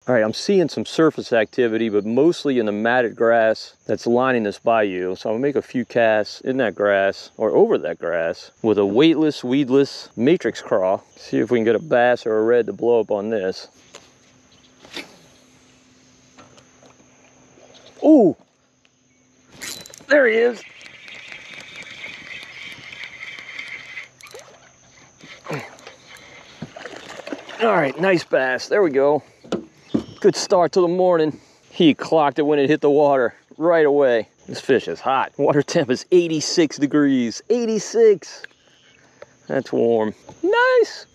All right, I'm seeing some surface activity, but mostly in the matted grass that's lining this bayou. So I'm gonna make a few casts in that grass or over that grass with a weightless, weedless matrix craw. See if we can get a bass or a red to blow up on this. Ooh, there he is. All right, nice bass, there we go. Good start to the morning. He clocked it when it hit the water right away. This fish is hot. Water temp is 86 degrees, 86. That's warm. Nice.